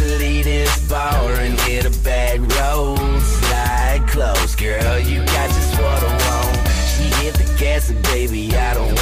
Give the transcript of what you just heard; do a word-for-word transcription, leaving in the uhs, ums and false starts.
leave this bar and hit a back road. Slide close, girl, you got just what I want. She hit the gas and baby, I don't